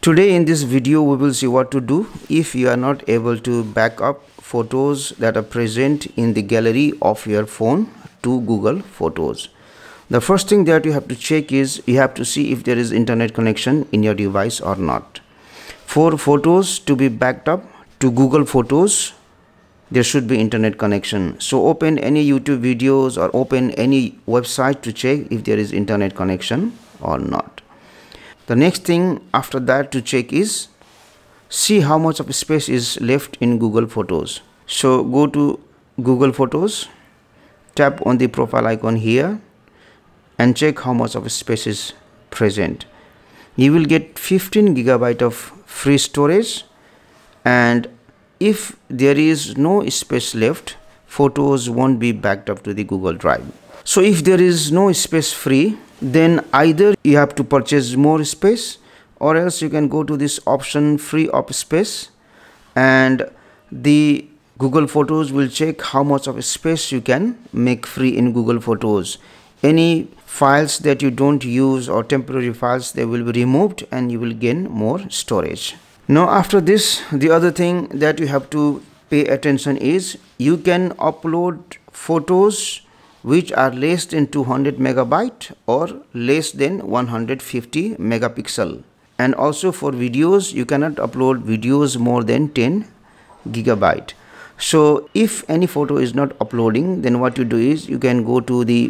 Today in this video we will see what to do if you are not able to back up photos that are present in the gallery of your phone to Google Photos. The first thing that you have to check is you have to see if there is internet connection in your device or not. For photos to be backed up to Google Photos, there should be internet connection. So open any YouTube videos or open any website to check if there is internet connection or not. The next thing after that to check is see how much of space is left in Google Photos. So go to Google Photos, tap on the profile icon here and check how much of space is present. You will get 15 GB of free storage, and if there is no space left, photos won't be backed up to the Google Drive. So if there is no space free, then either you have to purchase more space, or else you can go to this option free up space, and the Google Photos will check how much of space you can make free in Google Photos. Any files that you don't use or temporary files, they will be removed and you will gain more storage. Now after this, the other thing that you have to pay attention is you can upload photos which are less than 200 megabyte or less than 150 megapixel, and also for videos you cannot upload videos more than 10 gigabyte. So if any photo is not uploading, then what you do is you can go to the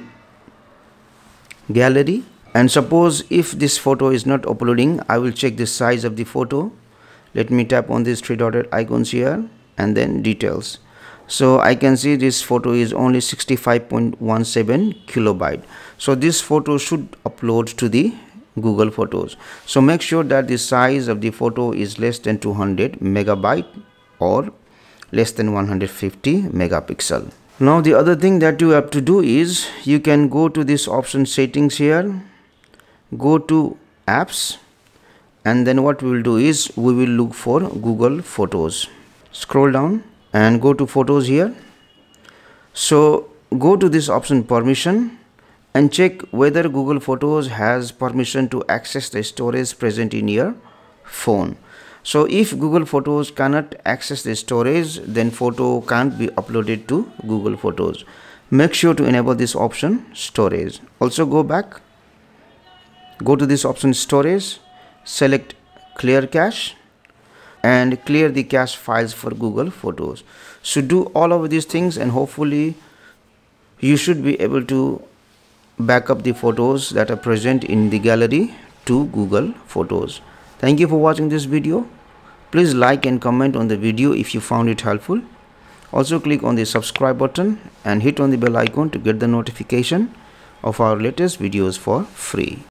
gallery, and suppose if this photo is not uploading, I will check the size of the photo. Let me tap on these three dotted icons here and then details. So I can see this photo is only 65.17 kilobyte. So this photo should upload to the Google Photos. So make sure that the size of the photo is less than 200 megabyte or less than 150 megapixel. Now the other thing that you have to do is you can go to this option settings here, go to apps, and then what we will do is we will look for Google Photos. Scroll down and go to Photos here. So go to this option permission and check whether Google Photos has permission to access the storage present in your phone. So if Google Photos cannot access the storage, then photo can't be uploaded to Google Photos. Make sure to enable this option storage. Also go back, go to this option storage, select clear cache and clear the cache files for Google Photos. So do all of these things and hopefully you should be able to back up the photos that are present in the gallery to Google Photos. Thank you for watching this video. Please like and comment on the video if you found it helpful. Also click on the subscribe button and hit on the bell icon to get the notification of our latest videos for free.